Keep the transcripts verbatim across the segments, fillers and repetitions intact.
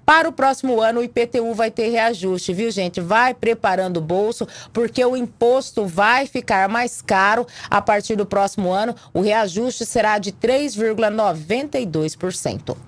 Para o próximo ano, o I P T U vai ter reajuste, viu, gente? Vai preparando o bolso, porque o imposto vai ficar mais caro a partir do próximo ano. O reajuste será de três vírgula noventa e dois por cento.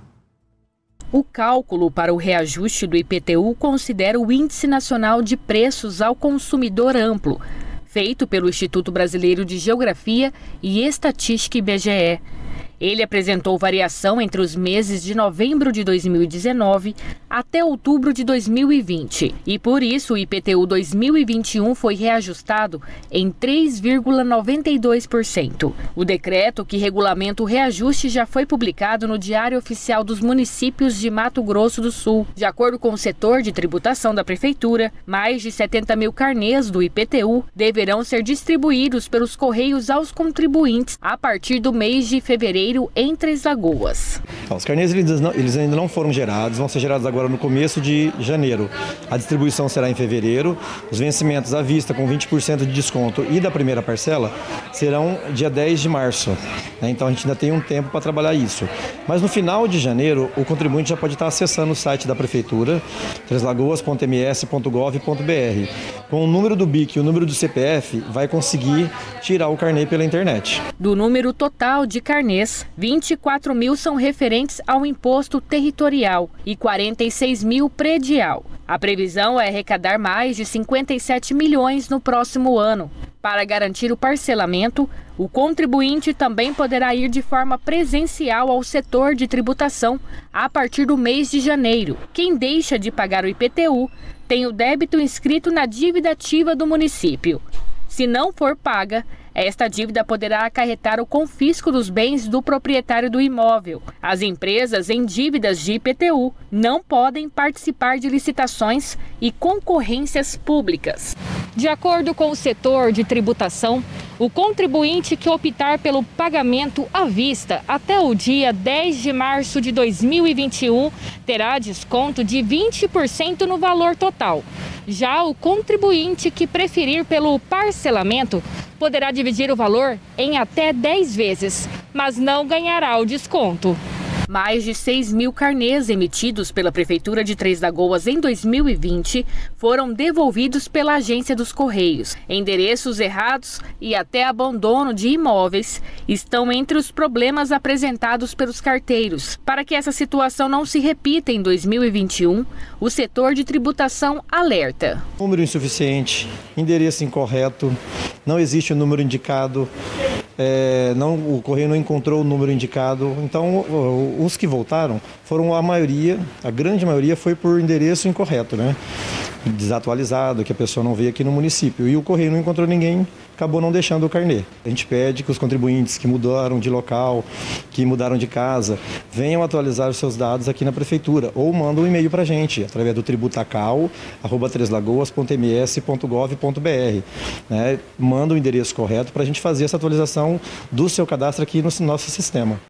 O cálculo para o reajuste do I P T U considera o Índice Nacional de Preços ao Consumidor Amplo, feito pelo Instituto Brasileiro de Geografia e Estatística I B G E. Ele apresentou variação entre os meses de novembro de dois mil e dezenove até outubro de dois mil e vinte. E por isso o I P T U dois mil e vinte e um foi reajustado em três vírgula noventa e dois por cento. O decreto que regulamenta o reajuste já foi publicado no Diário Oficial dos Municípios de Mato Grosso do Sul. De acordo com o setor de tributação da Prefeitura, mais de setenta mil carnês do I P T U deverão ser distribuídos pelos Correios aos contribuintes a partir do mês de fevereiro em Três Lagoas. Os carnês eles, não, eles ainda não foram gerados, vão ser gerados agora no começo de janeiro. A distribuição será em fevereiro. Os vencimentos à vista com vinte por cento de desconto e da primeira parcela serão dia dez de março. Então a gente ainda tem um tempo para trabalhar isso. Mas no final de janeiro, o contribuinte já pode estar acessando o site da Prefeitura, três lagoas ponto m s ponto gov ponto b r. Com o número do B I C e o número do C P F, vai conseguir tirar o carnê pela internet. Do número total de carnês, vinte e quatro mil são referentes ao imposto territorial e quarenta e seis mil predial. A previsão é arrecadar mais de cinquenta e sete milhões no próximo ano. Para garantir o parcelamento, o contribuinte também poderá ir de forma presencial ao setor de tributação a partir do mês de janeiro. Quem deixa de pagar o I P T U tem o débito inscrito na dívida ativa do município. Se não for paga, esta dívida poderá acarretar o confisco dos bens do proprietário do imóvel. As empresas em dívidas de I P T U não podem participar de licitações e concorrências públicas. De acordo com o setor de tributação, o contribuinte que optar pelo pagamento à vista até o dia dez de março de dois mil e vinte e um terá desconto de vinte por cento no valor total. Já o contribuinte que preferir pelo parcelamento poderá dividir o valor em até dez vezes, mas não ganhará o desconto. Mais de seis mil carnês emitidos pela Prefeitura de Três Lagoas em dois mil e vinte foram devolvidos pela Agência dos Correios. Endereços errados e até abandono de imóveis estão entre os problemas apresentados pelos carteiros. Para que essa situação não se repita em dois mil e vinte e um, o setor de tributação alerta. Número insuficiente, endereço incorreto, não existe o número indicado. É, não, o Correio não encontrou o número indicado, então os que voltaram foram a maioria, a grande maioria foi por endereço incorreto, né? Desatualizado, que a pessoa não veio aqui no município, e o Correio não encontrou ninguém, acabou não deixando o carnê. A gente pede que os contribuintes que mudaram de local, que mudaram de casa, venham atualizar os seus dados aqui na Prefeitura, ou mandam um e-mail para a gente, através do tributacal arroba três lagoas ponto m s ponto gov ponto b r. Né? Manda o endereço correto para a gente fazer essa atualização do seu cadastro aqui no nosso sistema.